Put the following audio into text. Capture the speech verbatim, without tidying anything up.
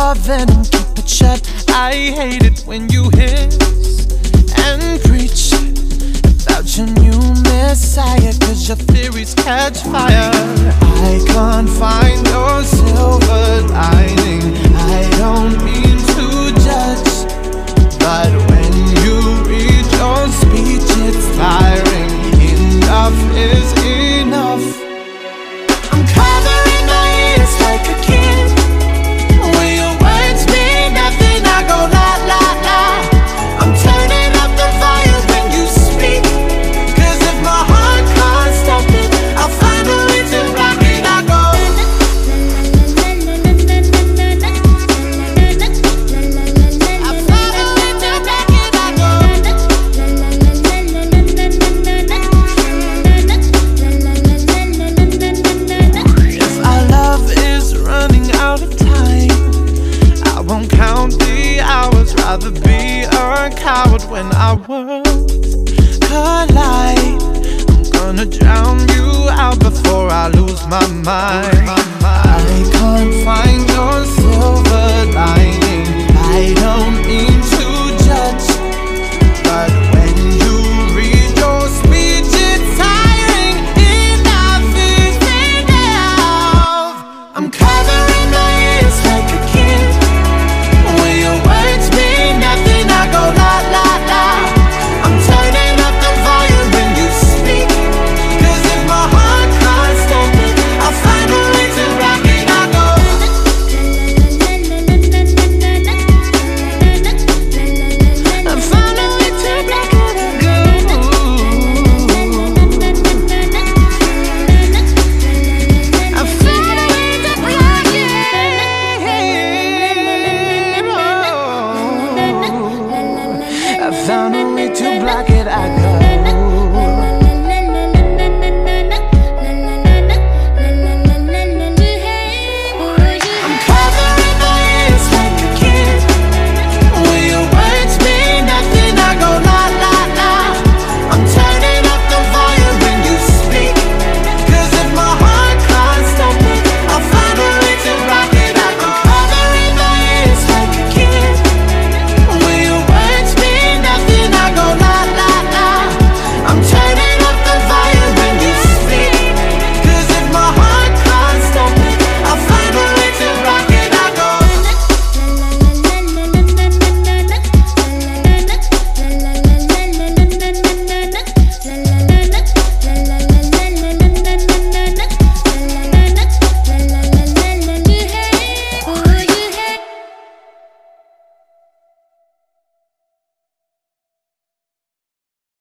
your venom, keep it shut. I hate it when you hiss and preach about your new messiah, cause your theories catch fire. I can't find your silver lining. I don't mean to judge, but when you read your speech it's tiring. Enough is enough. I'm covering my ears like a kid. When your words mean nothing, I go la la la. I'm turning up the volume when you speak, cause if my heart can't stop it, I'll find a way to rock it. I go I'll find a way to rock it. I go if our love is running out of time, I won't count the hours. Rather be a coward when our worlds collide. I'm gonna drown you out before I lose my mind.